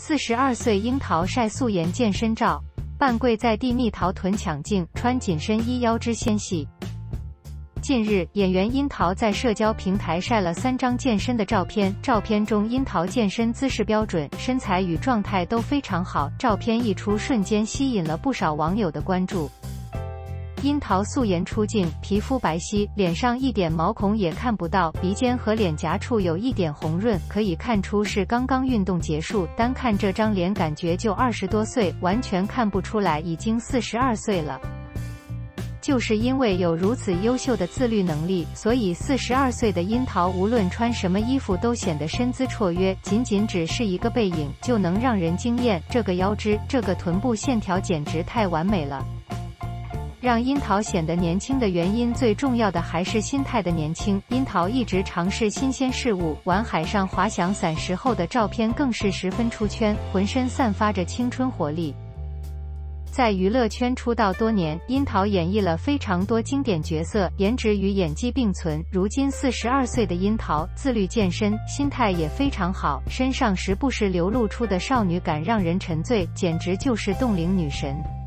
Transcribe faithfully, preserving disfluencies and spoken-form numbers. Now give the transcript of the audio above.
四十二岁樱桃晒素颜健身照，半跪在地蜜桃臀抢镜，穿紧身衣腰肢纤细。近日，演员樱桃在社交平台晒了三张健身的照片，照片中樱桃健身姿势标准，身材与状态都非常好，照片一出瞬间吸引了不少网友的关注。樱桃素颜出镜，皮肤白皙，脸上一点毛孔也看不到，鼻尖和脸颊处有一点红润，可以看出是刚刚运动结束。单看这张脸，感觉就二十多岁，完全看不出来已经四十二岁了。就是因为有如此优秀的自律能力，所以四十二岁的樱桃无论穿什么衣服都显得身姿绰约，仅仅只是一个背影就能让人惊艳。这个腰肢，这个臀部线条简直太完美了。让樱桃显得年轻的原因，最重要的还是心态的年轻。樱桃一直尝试新鲜事物，玩海上滑翔伞时候的照片更是十分出圈，浑身散发着青春活力。在娱乐圈出道多年，樱桃演绎了非常多经典角色，颜值与演技并存。如今四十二岁的樱桃，自律健身，心态也非常好，身上时不时流露出的少女感让人沉醉，简直就是冻龄女神。